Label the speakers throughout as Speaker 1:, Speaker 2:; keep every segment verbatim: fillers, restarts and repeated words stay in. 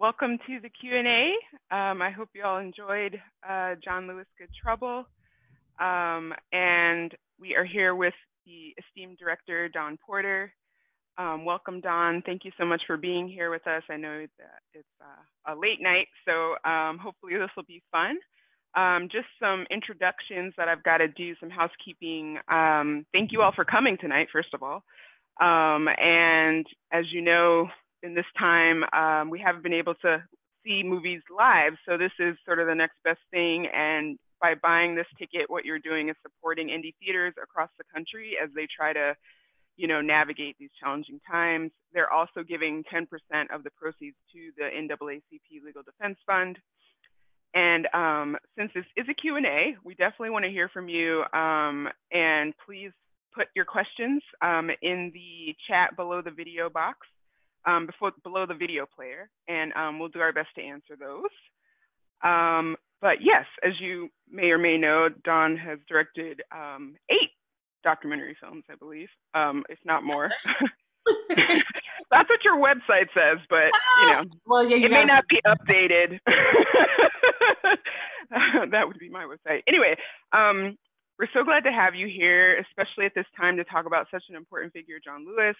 Speaker 1: welcome to the Q and A. Um, I hope you all enjoyed uh, John Lewis' Good Trouble. Um, and we are here with the esteemed director, Don Porter. Um, welcome, Don. Thank you so much for being here with us. I know that it's uh, a late night, so um, hopefully this will be fun. Um, just some introductions that I've got to do, some housekeeping. Um, thank you all for coming tonight, first of all. Um, and as you know, in this time, um, we haven't been able to see movies live. So this is sort of the next best thing. And by buying this ticket, what you're doing is supporting indie theaters across the country as they try to, you know, navigate these challenging times. They're also giving ten percent of the proceeds to the N double A C P Legal Defense Fund. And um, since this is a Q and A, we definitely want to hear from you. Um, and please put your questions um, in the chat below the video box, um, before, below the video player, and um, we'll do our best to answer those. Um, but yes, as you may or may know, Don has directed um, eight documentary films, I believe, um, if not more. That's what your website says, but you know,
Speaker 2: well, yeah,
Speaker 1: it may not be updated. That would be my website. Anyway, um, we're so glad to have you here, especially at this time to talk about such an important figure, John Lewis.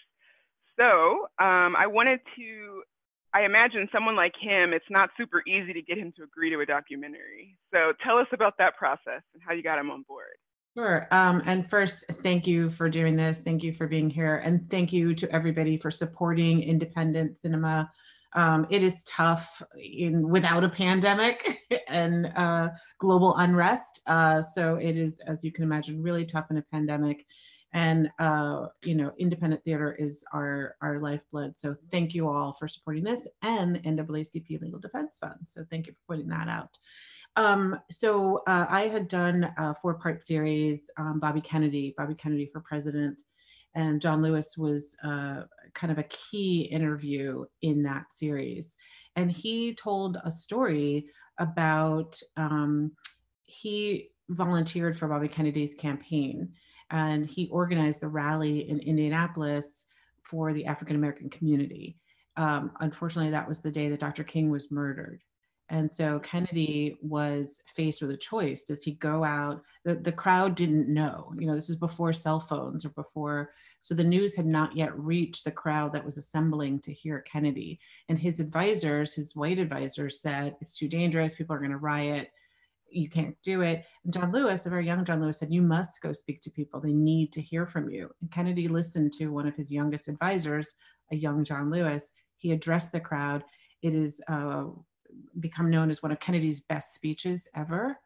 Speaker 1: So um, I wanted to, I imagine someone like him, it's not super easy to get him to agree to a documentary. So tell us about that process and how you got him on board.
Speaker 2: Sure. Um, and first, thank you for doing this. Thank you for being here. And thank you to everybody for supporting independent cinema. Um, it is tough in without a pandemic and uh, global unrest. Uh, so it is, as you can imagine, really tough in a pandemic. And, uh, you know, independent theater is our, our lifeblood. So thank you all for supporting this and N double A C P Legal Defense Fund. So thank you for pointing that out. Um, so uh, I had done a four-part series, um, Bobby Kennedy, Bobby Kennedy for President, and John Lewis was uh, kind of a key interview in that series. And he told a story about, um, he volunteered for Bobby Kennedy's campaign, and he organized the rally in Indianapolis for the African-American community. Um, unfortunately, that was the day that Doctor King was murdered. And so Kennedy was faced with a choice. Does he go out? The, the crowd didn't know, you know, this is before cell phones or before, so the news had not yet reached the crowd that was assembling to hear Kennedy. And his advisors, his white advisors said, it's too dangerous, people are gonna riot, you can't do it. And John Lewis, a very young John Lewis, said, you must go speak to people, they need to hear from you. And Kennedy listened to one of his youngest advisors, a young John Lewis. He addressed the crowd. It is, uh, become known as one of Kennedy's best speeches ever.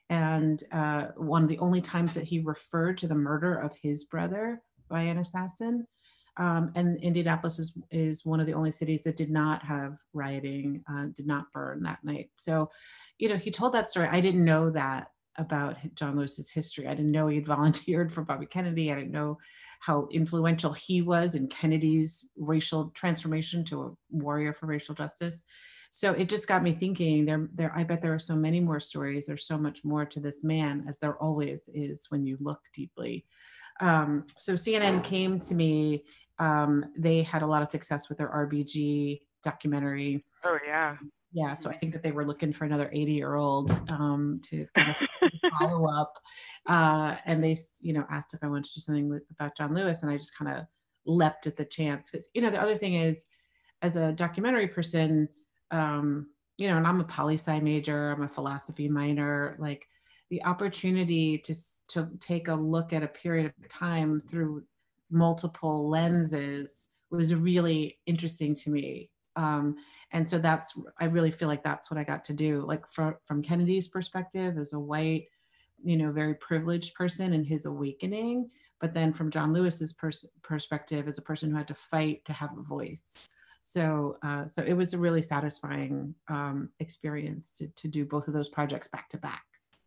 Speaker 2: And uh, one of the only times that he referred to the murder of his brother by an assassin. Um, and Indianapolis is, is one of the only cities that did not have rioting, uh, did not burn that night. So, you know, he told that story. I didn't know that about John Lewis's history. I didn't know he had volunteered for Bobby Kennedy. I didn't know how influential he was in Kennedy's racial transformation to a warrior for racial justice. So it just got me thinking, there, there, I bet there are so many more stories. There's so much more to this man, as there always is when you look deeply. Um, so C N N came to me. Um, they had a lot of success with their R B G documentary.
Speaker 1: Oh, yeah.
Speaker 2: Yeah, so I think that they were looking for another eighty year old um, to kind of follow up. Uh, and they, you know, asked if I wanted to do something with, about John Lewis, and I just kind of leapt at the chance. Because, you know, the other thing is, as a documentary person, um, you know, and I'm a poli-sci major, I'm a philosophy minor, like the opportunity to, to take a look at a period of time through multiple lenses was really interesting to me. Um, and so that's, I really feel like that's what I got to do. Like from, from Kennedy's perspective as a white, you know, very privileged person and his awakening, but then from John Lewis's pers perspective as a person who had to fight to have a voice. So, uh, so it was a really satisfying um, experience to, to do both of those projects back to back.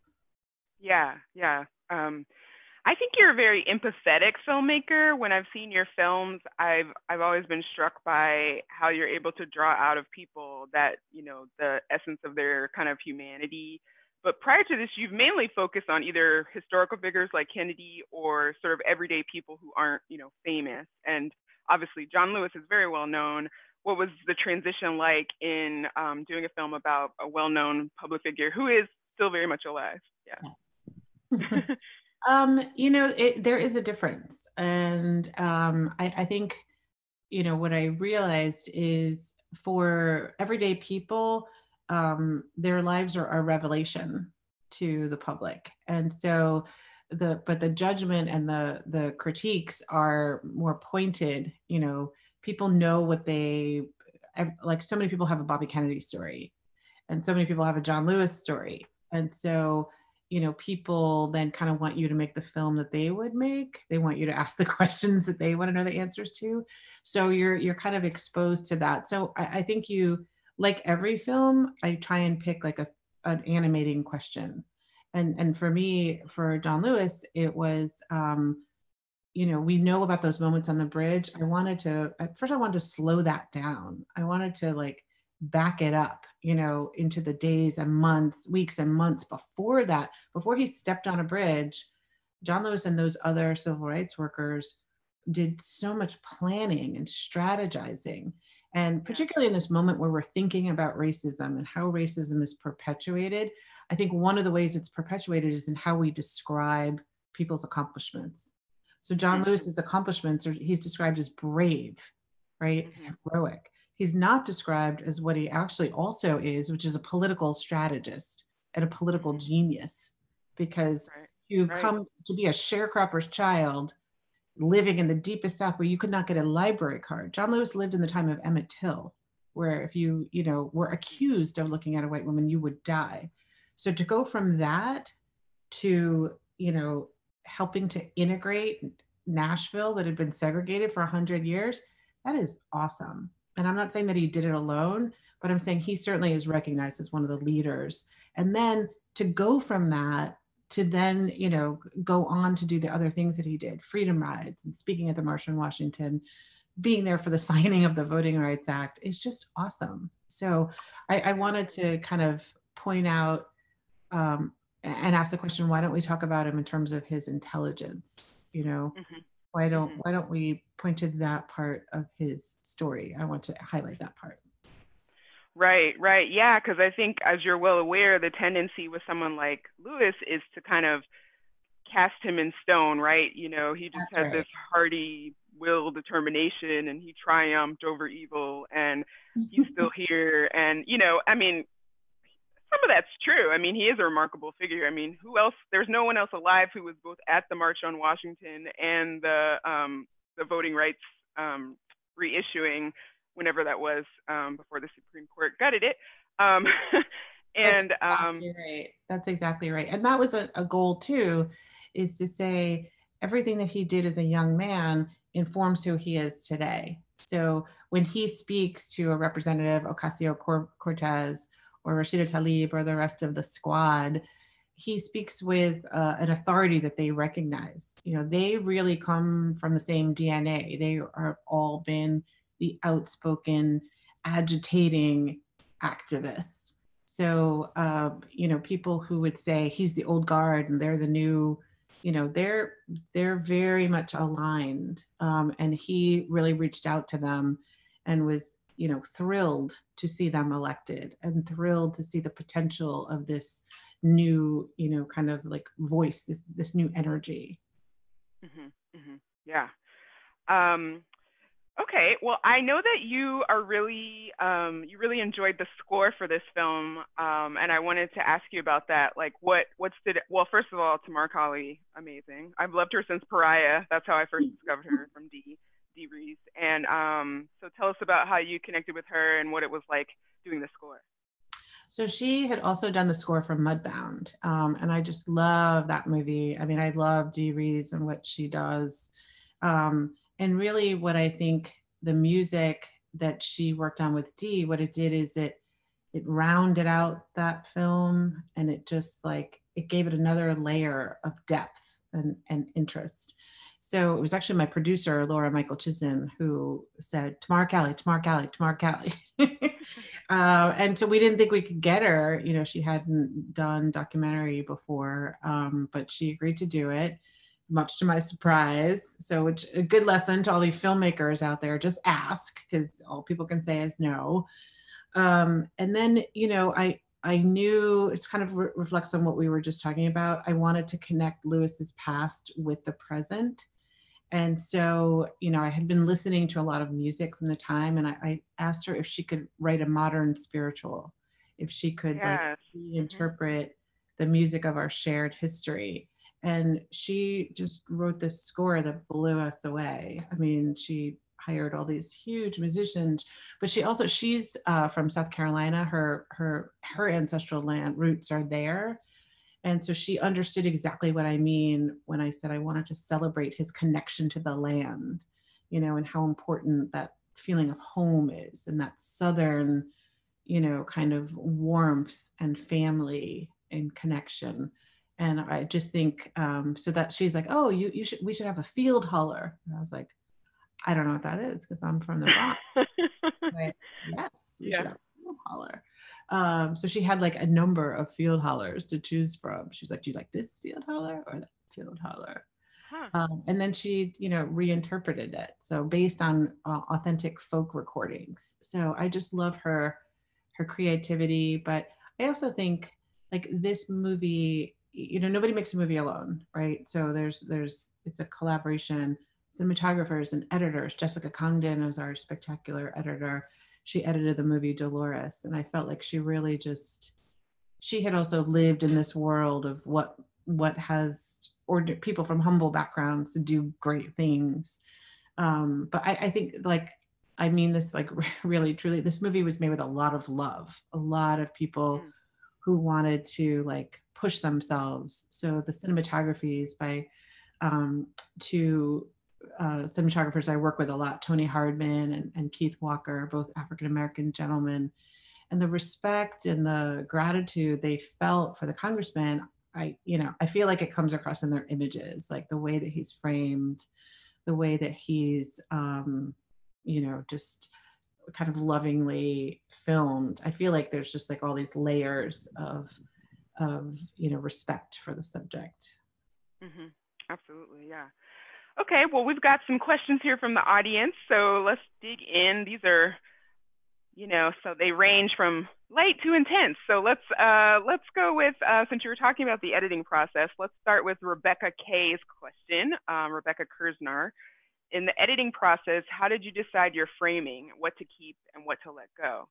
Speaker 1: Yeah, yeah. Um, I think you're a very empathetic filmmaker. When I've seen your films, I've I've always been struck by how you're able to draw out of people that, you know, the essence of their kind of humanity. But prior to this, you've mainly focused on either historical figures like Kennedy or sort of everyday people who aren't, you know, famous. And obviously, John Lewis is very well known. what was the transition like in um, doing a film about a well-known public figure who is still very much alive? Yeah.
Speaker 2: um, you know, it, there is a difference. And um, I, I think, you know, what I realized is for everyday people, um, their lives are a revelation to the public. And so the, but the judgment and the, the critiques are more pointed. You know, people know what they, like so many people have a Bobby Kennedy story and so many people have a John Lewis story. And so, you know, people then kind of want you to make the film that they would make. They want you to ask the questions that they want to know the answers to. So you're you're kind of exposed to that. So I, I think you, like every film, I try and pick like a an animating question. And and for me, for John Lewis, it was um, you know, we know about those moments on the bridge. I wanted to, at first I wanted to slow that down. I wanted to like back it up, you know, into the days and months, weeks and months before that, before he stepped on a bridge. John Lewis and those other civil rights workers did so much planning and strategizing. And particularly in this moment where we're thinking about racism and how racism is perpetuated, I think one of the ways it's perpetuated is in how we describe people's accomplishments. So John
Speaker 1: Mm-hmm.
Speaker 2: Lewis's accomplishments are, he's described as brave, right?
Speaker 1: Mm-hmm.
Speaker 2: Heroic. He's not described as what he actually also is, which is a political strategist and a political genius. Because
Speaker 1: Right.
Speaker 2: you
Speaker 1: Right.
Speaker 2: come to be a sharecropper's child living in the deepest South where you could not get a library card. John Lewis lived in the time of Emmett Till, where if you, you know, were accused of looking at a white woman, you would die. So to go from that to, you know, helping to integrate Nashville that had been segregated for a hundred years, that is awesome. And I'm not saying that he did it alone, but I'm saying he certainly is recognized as one of the leaders. And then to go from that to then, you know, go on to do the other things that he did, freedom rides and speaking at the March on Washington, being there for the signing of the Voting Rights Act is just awesome. So I, I wanted to kind of point out um, and ask the question, why don't we talk about him in terms of his intelligence? You know,
Speaker 1: Mm-hmm.
Speaker 2: why don't
Speaker 1: Mm-hmm.
Speaker 2: why don't we point to that part of his story? I want to highlight that part.
Speaker 1: Right, right. Yeah, because I think, as you're well aware, the tendency with someone like Lewis is to kind of cast him in stone, right? You know, he just
Speaker 2: That's
Speaker 1: had
Speaker 2: right.
Speaker 1: this hearty will, determination, and he triumphed over evil, and he's still here. And, you know, I mean, some of that's true. I mean, he is a remarkable figure. I mean, who else? There's no one else alive who was both at the March on Washington and the um, the voting rights um, reissuing, whenever that was, um, before the Supreme Court gutted it. Um, and
Speaker 2: That's
Speaker 1: um,
Speaker 2: exactly right. That's exactly right. And that was a, a goal too, is to say everything that he did as a young man informs who he is today. So when he speaks to a representative, Ocasio-Cortez or Rashida Tlaib or the rest of the squad, he speaks with uh, an authority that they recognize. You know, they really come from the same D N A. They have all been the outspoken, agitating activists. So, uh, you know, people who would say he's the old guard and they're the new, you know, they're they're very much aligned. Um, and he really reached out to them and was, you know, thrilled to see them elected and thrilled to see the potential of this new, you know, kind of like voice, this this new energy.
Speaker 1: Mm-hmm, mm-hmm. Yeah. Um, okay. Well, I know that you are really, um, you really enjoyed the score for this film, um, and I wanted to ask you about that. Like, what, what stood? Well, first of all, Tamar Kali, amazing. I've loved her since Pariah. That's how I first discovered her, from D. D. Reese. And um, so, tell us about how you connected with her and what it was like doing the score.
Speaker 2: So she had also done the score for Mudbound, um, and I just love that movie. I mean, I love Dee Reese and what she does. Um, and really what I think the music that she worked on with Dee, what it did is it it rounded out that film, and it just like it gave it another layer of depth and, and interest. So it was actually my producer, Laura Michael Chisholm, who said, Tamar Kali, Tamar Kali, Tamar Kali. uh, and so we didn't think we could get her. You know, she hadn't done documentary before, um, but she agreed to do it. much to my surprise. So which a good lesson to all these filmmakers out there, just ask, because all people can say is no. Um, and then, you know, I, I knew it's kind of re- reflects on what we were just talking about. I wanted to connect Lewis's past with the present. And so, you know, I had been listening to a lot of music from the time, and I, I asked her if she could write a modern spiritual, if she could like
Speaker 1: Yes. Mm-hmm.
Speaker 2: reinterpret the music of our shared history. And she just wrote this score that blew us away. I mean, she hired all these huge musicians, but she also she's uh, from South Carolina. Her her her ancestral land roots are there, and so she understood exactly what I mean when I said I wanted to celebrate his connection to the land, you know, and how important that feeling of home is, and that Southern, you know, kind of warmth and family and connection. And I just think, um, so that she's like, oh, you, you should, we should have a field holler. And I was like, I don't know what that is because I'm from the Bronx. But yes, we
Speaker 1: Yeah.
Speaker 2: should have a field holler. Um, so she had like a number of field hollers to choose from. She was like, do you like this field holler or that field holler?
Speaker 1: Huh.
Speaker 2: Um, and then she, you know, reinterpreted it. So based on uh, authentic folk recordings. So I just love her, her creativity. But I also think like this movie, you know, nobody makes a movie alone, right? So there's, there's, it's a collaboration, cinematographers and editors. Jessica Congdon was our spectacular editor. She edited the movie Dolores. And I felt like she really just, she had also lived in this world of what, what has or people from humble backgrounds to do great things. Um, but I, I think like, I mean this like really truly, this movie was made with a lot of love, a lot of people
Speaker 1: Mm.
Speaker 2: who wanted to like push themselves. So the cinematography is by um, two uh, cinematographers I work with a lot, Tony Hardman and, and Keith Walker, both African-American gentlemen. And the respect and the gratitude they felt for the congressman, I, you know, I feel like it comes across in their images, like the way that he's framed, the way that he's, um, you know, just kind of lovingly filmed. I feel like there's just like all these layers of, of, you know, respect for the subject.
Speaker 1: Mm-hmm. Absolutely. Yeah. Okay. Well, we've got some questions here from the audience, so let's dig in. These are, you know, so they range from light to intense. So let's uh, let's go with, uh, since you were talking about the editing process, let's start with Rebecca K's question, um, Rebecca Kersnar. In the editing process, how did you decide your framing, what to keep and what to let go?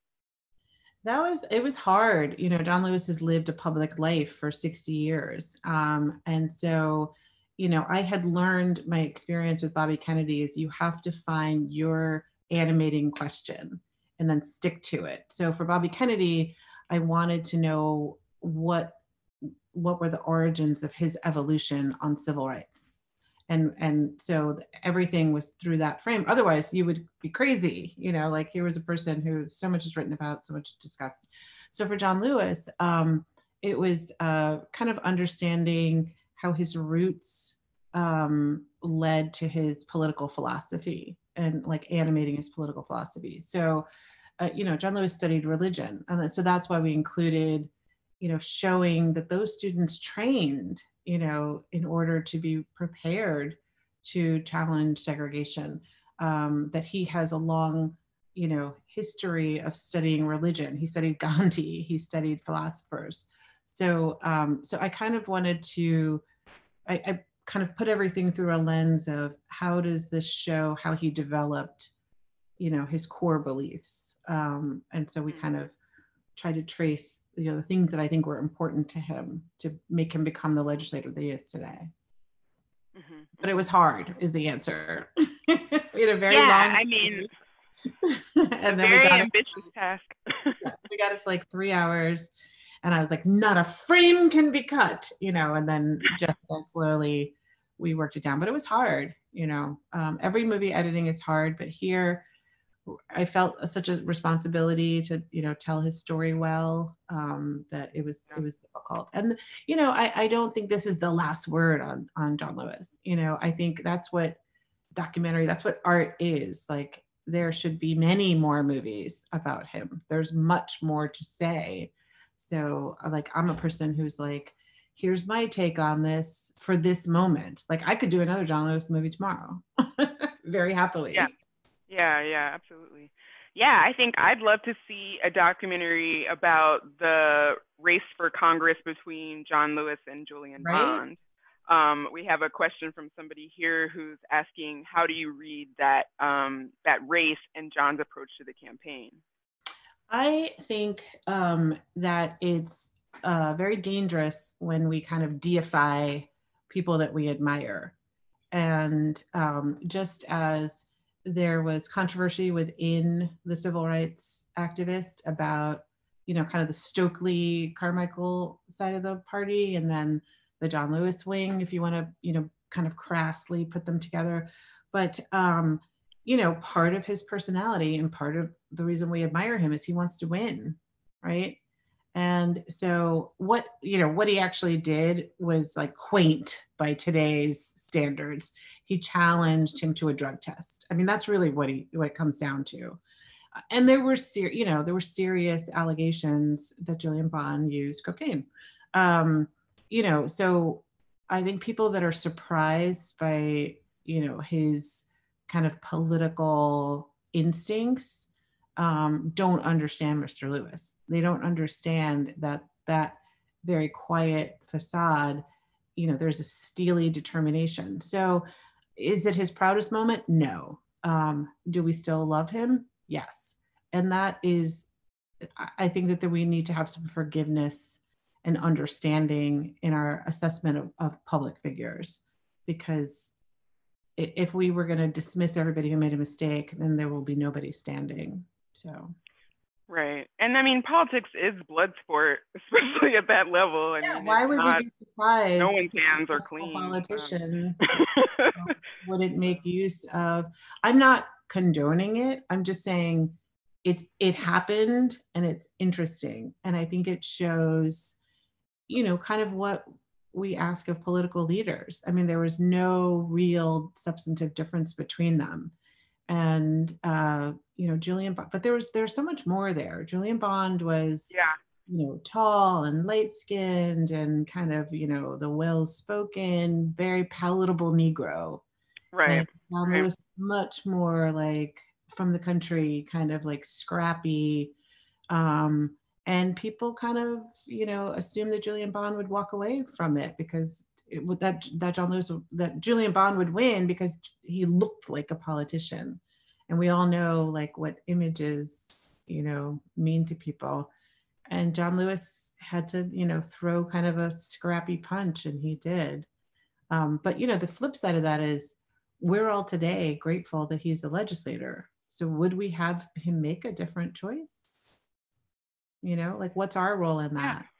Speaker 2: That was, it was hard. You know, John Lewis has lived a public life for sixty years. Um, and so, you know, I had learned my experience with Bobby Kennedy is you have to find your animating question and then stick to it. So for Bobby Kennedy, I wanted to know what what were the origins of his evolution on civil rights. And and so everything was through that frame. Otherwise, you would be crazy, you know. Like here was a person who so much is written about, so much discussed. So for John Lewis, um, it was uh, kind of understanding how his roots um, led to his political philosophy and like animating his political philosophy. So, uh, you know, John Lewis studied religion, and so that's why we included, you know, showing that those students trained, you know, in order to be prepared to challenge segregation, um, that he has a long, you know, history of studying religion. He studied Gandhi, he studied philosophers. So, um, so I kind of wanted to, I, I kind of put everything through a lens of how does this show how he developed, you know, his core beliefs. Um, and so we kind of try to trace, you know, the things that I think were important to him to make him become the legislator that he is today. Mm-hmm. But it was hard, is the answer. We had a very
Speaker 1: yeah,
Speaker 2: long.
Speaker 1: I mean,
Speaker 2: and then
Speaker 1: very
Speaker 2: we got
Speaker 1: ambitious
Speaker 2: it,
Speaker 1: task.
Speaker 2: yeah, we got it to like three hours, and I was like, not a frame can be cut, you know. And then just slowly we worked it down, but it was hard, you know. Um, every movie editing is hard, but here I felt such a responsibility to, you know, tell his story well, um, that it was, yeah. it was difficult. And, you know, I, I don't think this is the last word on, on John Lewis. You know, I think that's what documentary, that's what art is. Like there should be many more movies about him. There's much more to say. So like, I'm a person who's like, here's my take on this for this moment. Like I could do another John Lewis movie tomorrow, very happily.
Speaker 1: Yeah, yeah, yeah, absolutely. Yeah, I think I'd love to see a documentary about the race for Congress between John Lewis and Julian
Speaker 2: Right?
Speaker 1: Bond. Um, we have a question from somebody here who's asking, how do you read that um, that race and John's approach to the campaign?
Speaker 2: I think um, that it's uh, very dangerous when we kind of deify people that we admire. And um, just as there was controversy within the civil rights activist about, you know, kind of the Stokely Carmichael side of the party, and then the John Lewis wing, if you want to, you know, kind of crassly put them together. But, um, you know, part of his personality and part of the reason we admire him is he wants to win, right? And so what, you know, what he actually did was like quaint by today's standards. He challenged him to a drug test. I mean, that's really what he what it comes down to. And there were ser- you know, there were serious allegations that Julian Bond used cocaine. Um, you know, so I think people that are surprised by, you know, his kind of political instincts um, don't understand Mister Lewis. They don't understand that that very quiet facade, you know, there's a steely determination. So is it his proudest moment? No. Um, do we still love him? Yes. And that is, I think that, that we need to have some forgiveness and understanding in our assessment of, of public figures, because if we were going to dismiss everybody who made a mistake, then there will be nobody standing. So,
Speaker 1: right. And I mean, politics is blood sport, especially at that level. I
Speaker 2: yeah,
Speaker 1: mean, it's
Speaker 2: why would
Speaker 1: not,
Speaker 2: we be surprised?
Speaker 1: no one's hands
Speaker 2: A
Speaker 1: are clean.
Speaker 2: politician
Speaker 1: Um,
Speaker 2: wouldn't make use of. I'm not condoning it. I'm just saying it's it happened and it's interesting. And I think it shows, you know, kind of what we ask of political leaders. I mean, there was no real substantive difference between them. And uh, you know, Julian Bond, but there was there's so much more there. Julian Bond was,
Speaker 1: yeah,
Speaker 2: you know, tall and light skinned and kind of, you know, the well spoken, very palatable Negro.
Speaker 1: right,
Speaker 2: And John
Speaker 1: right.
Speaker 2: Lewis much more like from the country, kind of like scrappy. Um, and people kind of, you know, assumed that Julian Bond would walk away from it because it would that that John Lewis that Julian Bond would win because he looked like a politician. And we all know like what images, you know, mean to people. And John Lewis had to, you know, throw kind of a scrappy punch, and he did. Um, but you know, the flip side of that is we're all today grateful that he's a legislator. So would we have him make a different choice? You know, like what's our role in
Speaker 1: Yeah,
Speaker 2: that?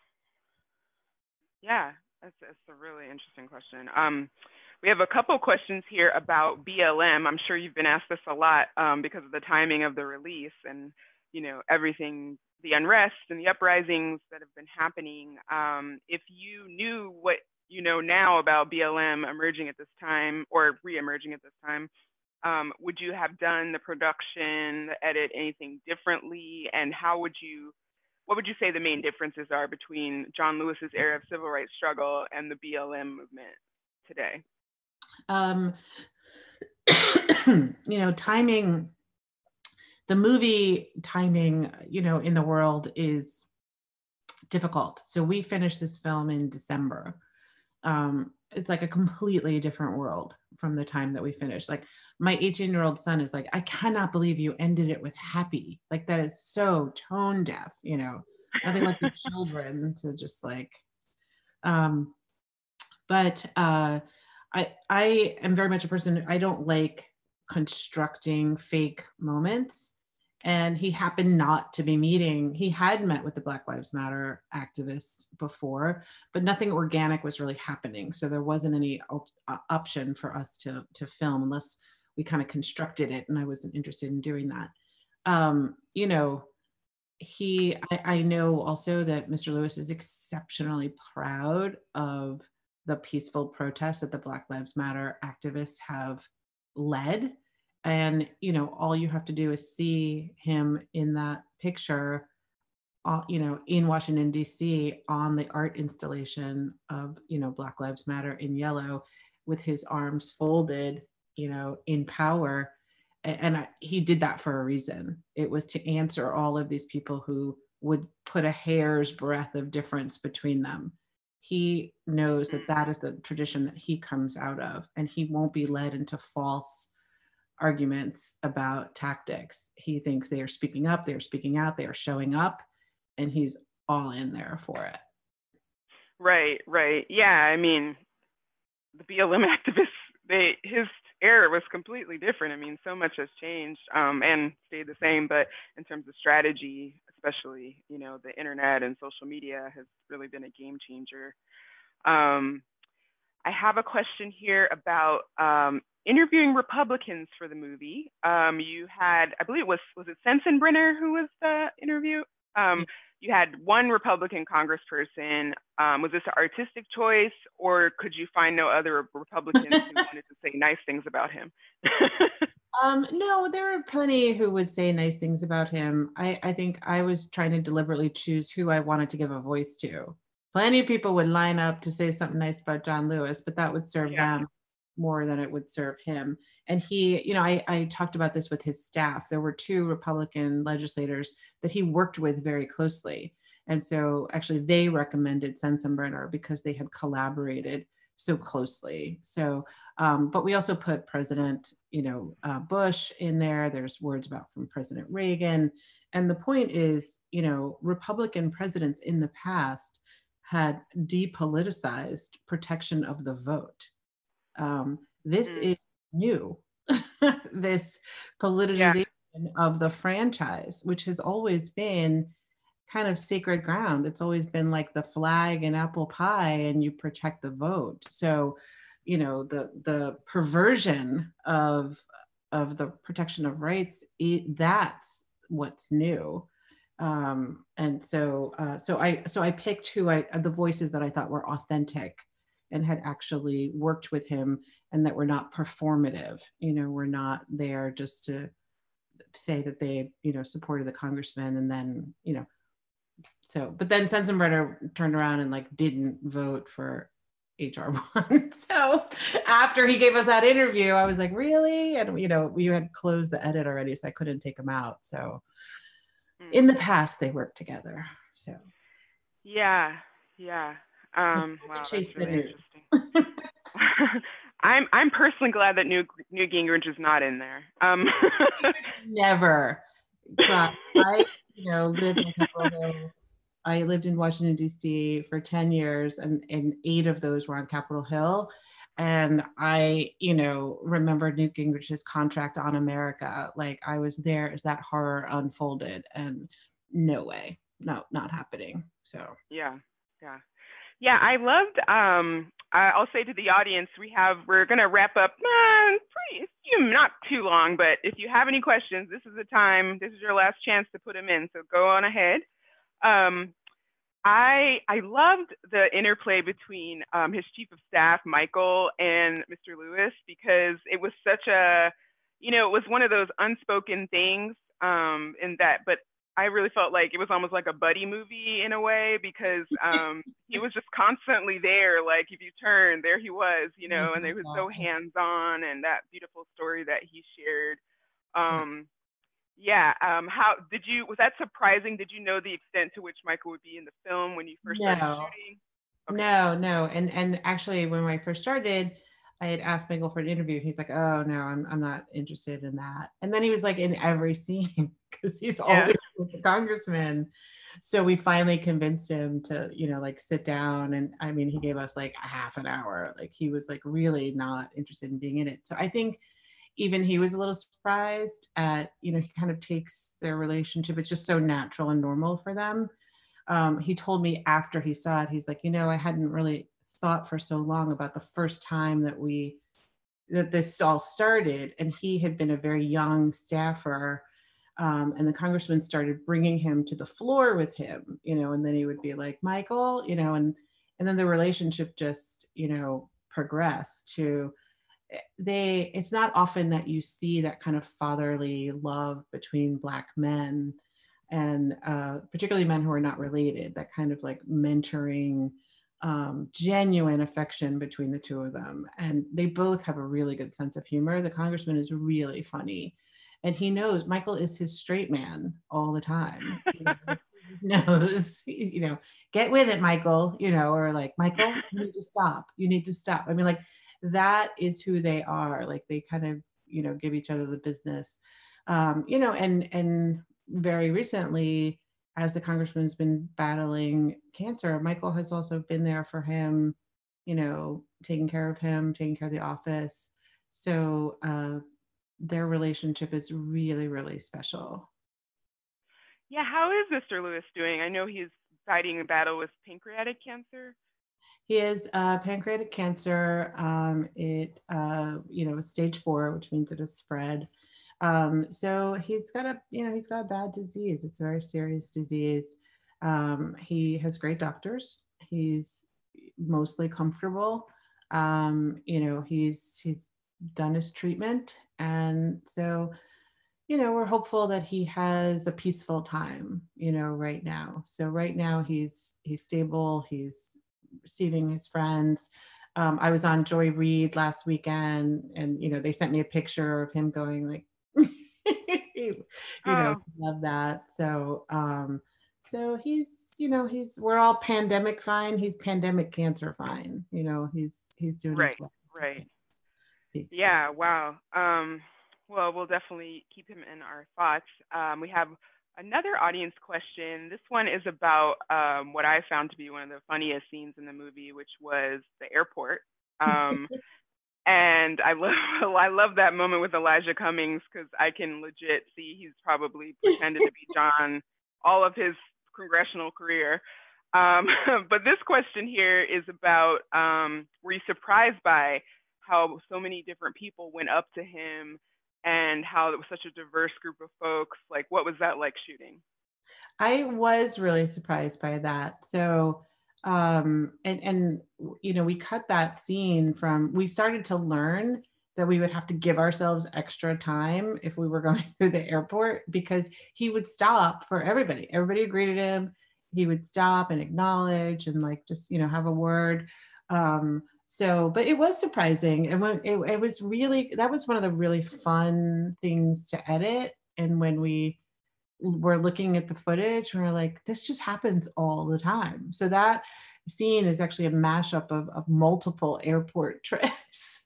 Speaker 1: yeah. That's, that's a really interesting question. Um, we have a couple questions here about B L M. I'm sure you've been asked this a lot um, because of the timing of the release and, you know, everything, the unrest and the uprisings that have been happening. Um, if you knew what you know now about B L M emerging at this time or re-emerging at this time, um, would you have done the production, the edit, anything differently? And how would you, what would you say the main differences are between John Lewis's era of civil rights struggle and the B L M movement today?
Speaker 2: Um, you know, timing, the movie timing, you know, in the world is difficult. So we finished this film in December. Um, it's like a completely different world from the time that we finished. Like my eighteen year old son is like, I cannot believe you ended it with happy. Like that is so tone deaf, you know, nothing like the children to just like, um, but uh, I, I am very much a person, I don't like constructing fake moments. And he happened not to be meeting, he had met with the Black Lives Matter activists before, but nothing organic was really happening. So there wasn't any op- option for us to, to film unless we kind of constructed it. And I wasn't interested in doing that. Um, you know, he, I, I know also that Mister Lewis is exceptionally proud of the peaceful protests that the Black Lives Matter activists have led. And, you know, all you have to do is see him in that picture uh, you know, in Washington, D C on the art installation of, you know, Black Lives Matter in yellow with his arms folded, you know, in power. And I, he did that for a reason. It was to answer all of these people who would put a hair's breadth of difference between them. He knows that that is the tradition that he comes out of, and he won't be led into false arguments about tactics. He thinks they are speaking up, they are speaking out, they are showing up, and he's all in there for it.
Speaker 1: Right, right. Yeah, I mean, the B L M activists, they his era was completely different. I mean, so much has changed um, and stayed the same, but in terms of strategy, especially, you know, the internet and social media has really been a game changer. Um, I have a question here about um, interviewing Republicans for the movie. Um, you had, I believe it was, was it Sensenbrenner who was the interview? Um, you had one Republican congressperson. Um, was this an artistic choice, or could you find no other Republicans who wanted to say nice things about him?
Speaker 2: um, no, there were plenty who would say nice things about him. I, I think I was trying to deliberately choose who I wanted to give a voice to. Plenty of people would line up to say something nice about John Lewis, but that would serve
Speaker 1: Yeah.
Speaker 2: them more than it would serve him. And he, you know, I, I talked about this with his staff. There were two Republican legislators that he worked with very closely. And so actually they recommended Sensenbrenner because they had collaborated so closely. So, um, but we also put President, you know, uh, Bush in there. There's words about from President Reagan. And the point is, you know, Republican presidents in the past had depoliticized protection of the vote. Um, this mm. is new, this politicization yeah. of the franchise, which has always been kind of sacred ground. It's always been like the flag and apple pie, and you protect the vote. So, you know, the the perversion of of the protection of rights, it, that's what's new. Um, and so, uh, so I so I picked who I the voices that I thought were authentic and had actually worked with him, and that were not performative. You know, were not there just to say that they, you know, supported the congressman, and then, you know, so. But then Sensenbrenner turned around and like didn't vote for H R one. So after he gave us that interview, I was like, really? And you know, we had closed the edit already, so I couldn't take him out. So mm. in the past, they worked together. So
Speaker 1: yeah, yeah. Um, wow, that's really interesting. I'm I'm personally glad that Newt, Newt Gingrich is not in there. Um.
Speaker 2: Never. I, you know, lived in Capitol Hill. I lived in Washington, D C for ten years, and, and eight of those were on Capitol Hill. And I, you know, remember Newt Gingrich's contract on America. Like, I was there as that horror unfolded, and no way, no, not happening. So
Speaker 1: yeah, yeah. Yeah, I loved, um, I'll say to the audience, we have, we're going to wrap up, uh, pretty, not too long, but if you have any questions, this is the time, this is your last chance to put them in, so go on ahead. Um, I, I loved the interplay between um, his chief of staff, Michael, and Mister Lewis, because it was such a, you know, it was one of those unspoken things um, in that, but I really felt like it was almost like a buddy movie in a way, because um, he was just constantly there. Like, if you turn, there he was, you know, and they were so hands-on, and that beautiful story that he shared. Um, yeah. Um, how did you, was that surprising? Did you know the extent to which Michael would be in the film when you first
Speaker 2: no.
Speaker 1: started shooting?
Speaker 2: Okay. No, no. And, and actually when I first started, I had asked Michael for an interview. He's like, oh no, I'm, I'm not interested in that. And then he was like in every scene, because he's yeah. always with the congressman. So we finally convinced him to, you know, like sit down. And I mean, he gave us like a half an hour. Like, he was like really not interested in being in it. So I think even he was a little surprised at, you know, he kind of takes their relationship. It's just so natural and normal for them. Um, he told me after he saw it, he's like, you know, I hadn't really thought for so long about the first time that we, that this all started. And he had been a very young staffer. Um, and the congressman started bringing him to the floor with him, you know, and then he would be like, Michael, you know, and, and then the relationship just, you know, progressed to, they, it's not often that you see that kind of fatherly love between Black men. and uh, particularly men who are not related, that kind of like mentoring, um, genuine affection between the two of them. And they both have a really good sense of humor. The congressman is really funny. And he knows Michael is his straight man all the time. You know, he knows, you know, get with it, Michael, you know, or like, Michael, you need to stop. You need to stop. I mean, like, that is who they are. Like, they kind of, you know, give each other the business. Um, you know, and and very recently, as the congressman's been battling cancer, Michael has also been there for him, you know, taking care of him, taking care of the office. So uh, their relationship is really, really special.
Speaker 1: Yeah, how is Mister Lewis doing? I know he's fighting a battle with pancreatic cancer.
Speaker 2: He has uh, pancreatic cancer. Um, it, uh, you know, stage four, which means it has spread. Um, so he's got a, you know, he's got a bad disease. It's a very serious disease. Um, he has great doctors. He's mostly comfortable. Um, you know, he's he's done his treatment, and so, you know, we're hopeful that he has a peaceful time, you know, right now. So right now he's he's stable. He's receiving his friends. Um, I was on Joy Reid last weekend, and you know, they sent me a picture of him going like, you know,
Speaker 1: Oh,
Speaker 2: love that. So, um, so he's, you know, he's we're all pandemic fine. He's pandemic cancer fine. You know, he's he's doing as
Speaker 1: right,
Speaker 2: well.
Speaker 1: right.
Speaker 2: He expects.
Speaker 1: Yeah, wow. Um, well, we'll definitely keep him in our thoughts. Um, we have another audience question. This one is about um, what I found to be one of the funniest scenes in the movie, which was the airport. Um, and I love I love that moment with Elijah Cummings, because I can legit see he's probably pretended to be John all of his congressional career. Um, but this question here is about, um, were you surprised by how so many different people went up to him, and how it was such a diverse group of folks? Like, what was that like shooting?
Speaker 2: I was really surprised by that. So, um, and and you know, we cut that scene from. We started to learn that we would have to give ourselves extra time if we were going through the airport, because he would stop for everybody. Everybody greeted him. He would stop and acknowledge and like just, you know, have a word. Um, so, but it was surprising, and when it, it was really, that was one of the really fun things to edit. And when we we're looking at the footage and we're like, this just happens all the time. So that scene is actually a mashup of, of multiple airport trips.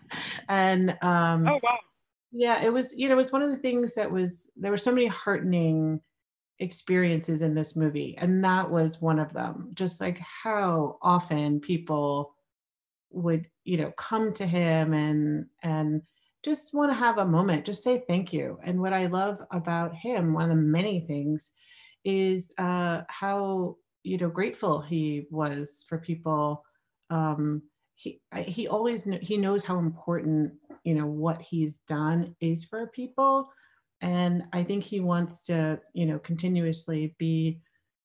Speaker 2: And um,
Speaker 1: Oh wow.
Speaker 2: yeah, it was, you know, it's one of the things that was, there were so many heartening experiences in this movie. And that was one of them. Just like how often people would, you know, come to him and and just want to have a moment, just say thank you. And what I love about him, one of the many things, is uh, how, you know, grateful he was for people. Um, he he always kn- he knows how important, you know, what he's done is for people, and I think he wants to, you know, continuously be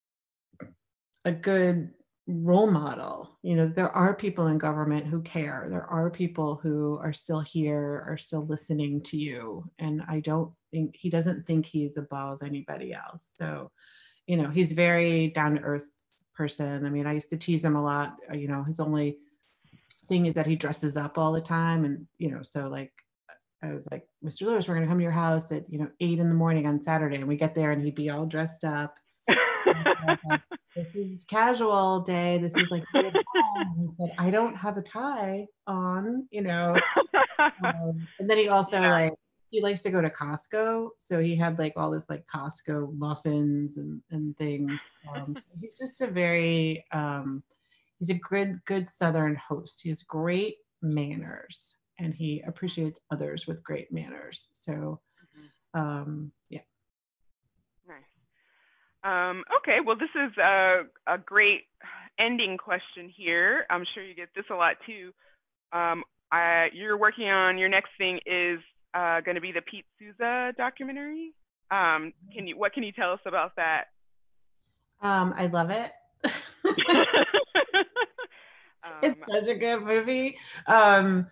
Speaker 2: a good role model. You know, there are people in government who care. There are people who are still here, are still listening to you. And I don't think he doesn't think he's above anybody else. So, you know, he's very down to earth person. I mean, I used to tease him a lot. You know, his only thing is that he dresses up all the time. And, you know, so like I was like, Mister Lewis, we're gonna come to your house at, you know, eight in the morning on Saturday. And we get there and he'd be all dressed up. Like, this is casual day. This is like he said, I don't have a tie on, you know. Um, and then he also
Speaker 1: Yeah.
Speaker 2: like he likes to go to Costco, so he had like all this like Costco muffins and and things. Um, so he's just a very um, he's a good good Southern host. He has great manners, and he appreciates others with great manners. So
Speaker 1: Mhm.
Speaker 2: um, yeah.
Speaker 1: Nice. Um, okay, well, this is a, a great ending question here. I'm sure you get this a lot too. Um, I, you're working on your next thing is uh, going to be the Pete Souza documentary. Um, can you? What can you tell us about that?
Speaker 2: Um, I love it.
Speaker 1: um,
Speaker 2: It's such a good movie. Um,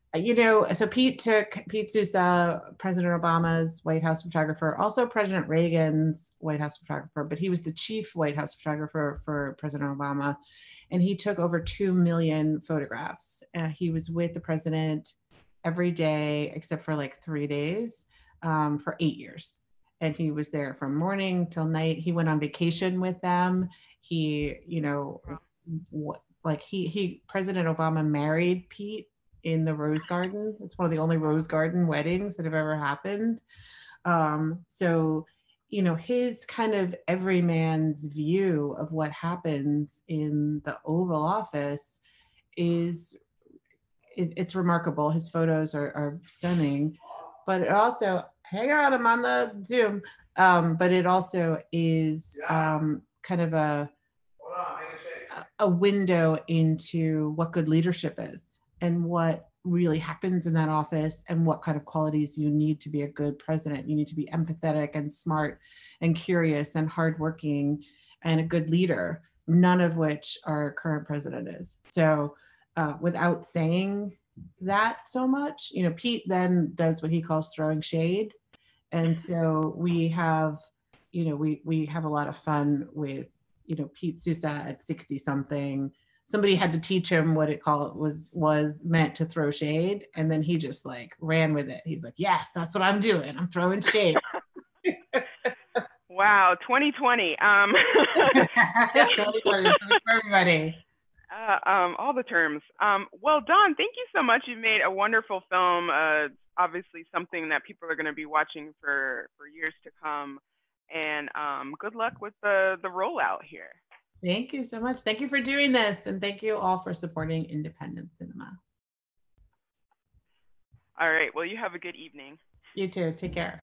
Speaker 2: You know, so Pete took, Pete Sousa, President Obama's White House photographer, also President Reagan's White House photographer, but he was the chief White House photographer for President Obama. And he took over two million photographs. Uh, he was with the president every day, except for like three days, um, for eight years. And he was there from morning till night. He went on vacation with them. He, you know, what, like he, he, President Obama married Pete in the Rose Garden. It's one of the only Rose Garden weddings that have ever happened. Um, so, you know, his kind of everyman's view of what happens in the Oval Office is, is it's remarkable. His photos are, are stunning, but it also, hang on, I'm on the Zoom. Um, but it also is um, kind of a, a window into what good leadership is and what really happens in that office and what kind of qualities you need to be a good president. You need to be empathetic and smart and curious and hardworking and a good leader, none of which our current president is. So uh, without saying that so much, you know, Pete then does what he calls throwing shade. And so we have, you know, we, we have a lot of fun with, you know, Pete Sousa at sixty something. Somebody had to teach him what it called was was meant to throw shade, and then he just like ran with it. He's like, yes, that's what I'm doing. I'm throwing shade.
Speaker 1: Wow, twenty twenty. Um,
Speaker 2: twenty twenty for everybody.
Speaker 1: Uh, um, all the terms. Um, well, Dawn, thank you so much. You've made a wonderful film. Uh, obviously, something that people are going to be watching for for years to come. And um, good luck with the the rollout here.
Speaker 2: Thank you so much. Thank you for doing this, and thank you all for supporting independent cinema.
Speaker 1: All right. Well, you have a good evening.
Speaker 2: You too. Take care.